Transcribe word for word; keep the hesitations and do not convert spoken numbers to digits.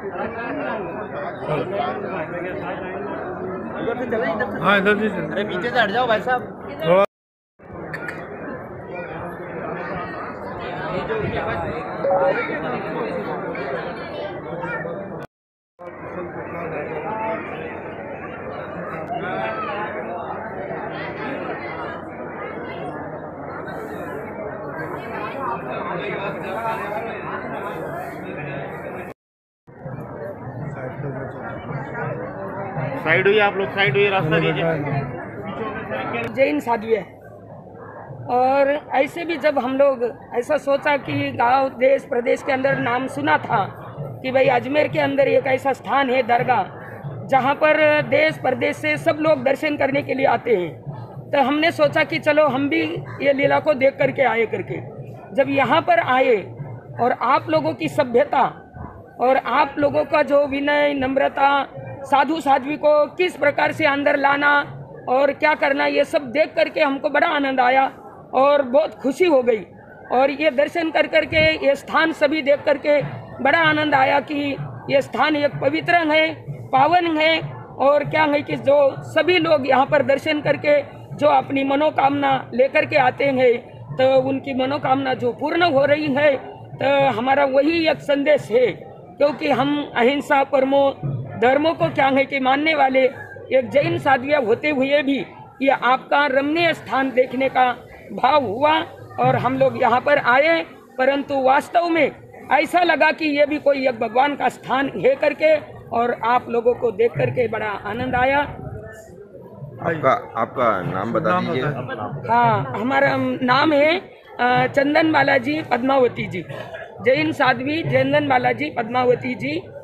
हाँ इधर से, अरे पीछे से हट जाओ भाई साहब। साइड हुई आप लोग, साइड हुई, रास्ता दीजिए। जैन साध्वी है। और ऐसे भी जब हम लोग ऐसा सोचा कि गांव देश प्रदेश के अंदर नाम सुना था कि भाई अजमेर के अंदर एक ऐसा स्थान है दरगाह जहां पर देश प्रदेश से सब लोग दर्शन करने के लिए आते हैं, तो हमने सोचा कि चलो हम भी ये लीला को देख करके आए करके। जब यहाँ पर आए और आप लोगों की सभ्यता और आप लोगों का जो विनय नम्रता, साधु साध्वी को किस प्रकार से अंदर लाना और क्या करना, ये सब देख करके हमको बड़ा आनंद आया और बहुत खुशी हो गई। और ये दर्शन कर करके ये स्थान सभी देख करके बड़ा आनंद आया कि ये स्थान एक पवित्र है, पावन है, और क्या है कि जो सभी लोग यहाँ पर दर्शन करके जो अपनी मनोकामना लेकर के आते हैं तो उनकी मनोकामना जो पूर्ण हो रही है, तो हमारा वही एक संदेश है। क्योंकि हम अहिंसा परमो धर्मों को क्या है कि मानने वाले एक जैन साध्वी होते हुए भी ये आपका रमणीय स्थान देखने का भाव हुआ और हम लोग यहाँ पर आए, परंतु वास्तव में ऐसा लगा कि ये भी कोई एक भगवान का स्थान है करके, और आप लोगों को देख करके बड़ा आनंद आया। आपका आपका नाम बता दीजिए। हाँ, हमारा नाम है चंदन बालाजी पद्मावती जी, जैन साध्वी चंदन बालाजी पद्मावती जी।